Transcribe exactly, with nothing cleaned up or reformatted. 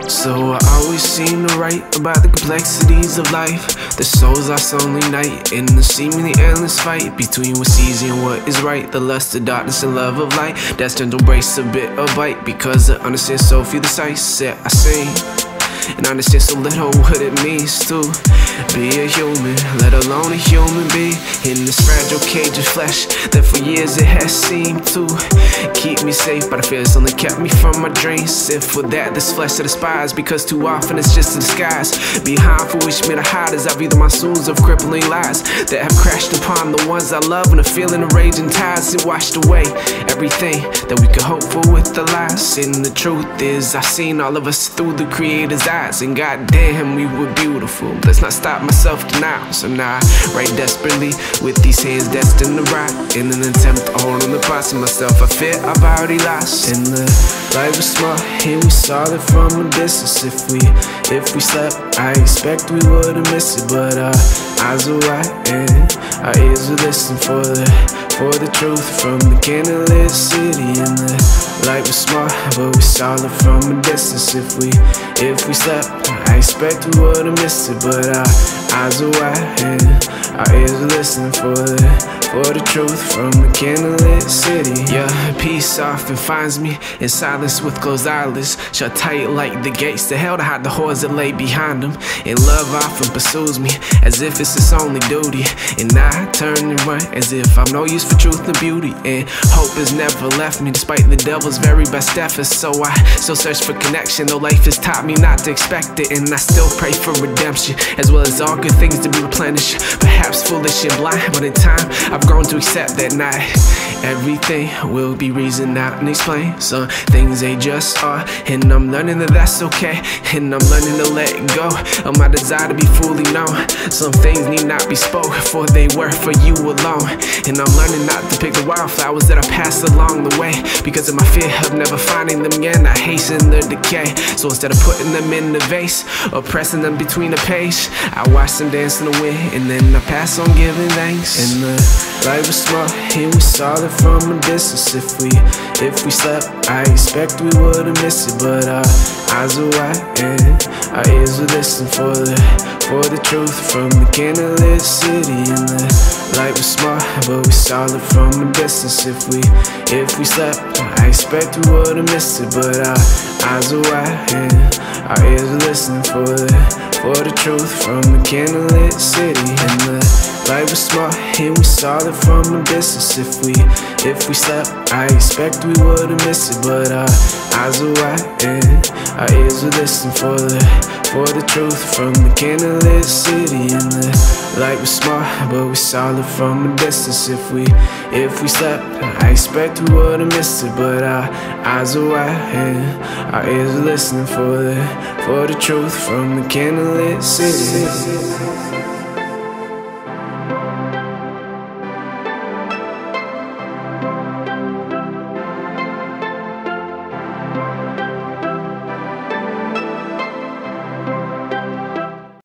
So I always seem to write about the complexities of life, the souls lost only night, in the seemingly endless fight between what's easy and what is right, the lust of darkness and love of light, destined to embrace a bit of bite, because I understand so few the sights that I sing, and I understand so little what it means to be a human, let alone a human being, in this fragile cage of flesh that for years it has seemed to keep me safe, but I fear it's only kept me from my dreams. And for that, this flesh I despise, because too often it's just a disguise behind for which me to hide, as I view the monsoons of crippling lies that have crashed upon the ones I love, and a feeling of raging tides that washed away everything that we could hope for with the lies. And the truth is, I've seen all of us through the Creator's eyes, and goddamn, we were beautiful. Let's not stop myself now. So now I write desperately with these hands destined to rot, in an attempt to hold on the parts of myself I fear I've already lost. And the light was small and we saw it from a distance. If we, if we slept, I expect we would've missed it, but our eyes were wide and our ears were listening for the, for the truth from the candlelit city. And the light was small, but we saw it from a distance. If we, if we slept, I expect we would've missed it, but our eyes are wide and our ears are listening for the, for the truth from the candlelit city. Yeah, peace often finds me in silence with closed eyelids, shut tight like the gates to hell to hide the horrors that lay behind them. And love often pursues me as if it's its only duty, and I turn and run as if I'm no use for truth and beauty. And hope has never left me despite the devil's very best efforts, so I still search for connection, though life has taught me not to expect it. And I still pray for redemption, as well as all good things to be replenished. Perhaps foolish and blind, but in time I've grown to accept that not everything will be reasoned out and explained. Some things they just are, and I'm learning that that's okay. And I'm learning to let go of my desire to be fully known. Some things need not be spoke, for they were for you alone. And I'm learning not to pick the wildflowers that I pass along the way, because of my fear of never finding them again. I hasten their decay, so instead of putting them in the vase or pressing them between a page, I watch them dance in the wind, and then I pass on giving thanks. And the light was small and we saw it from a distance. If we, if we slept, I expect we would've missed it, but our eyes were wide and our ears were listening for the, for the truth from the candlelit city. And the light was small, but we saw it from a distance. If we, if we slept, I expect we would've missed it, but our eyes were wide and our ears were listening for the, for the truth from the candlelit city. And the light was small and we saw it from a distance. If we, if we slept, I expect we would've missed it, but our eyes were wide and our ears were listening for the, for the truth from the candlelit city. And the light was small, but we saw it from a distance. If we, if we slept, I expect we would've missed it, but our eyes were wide and our ears were listening for the, for the truth from the candlelit city.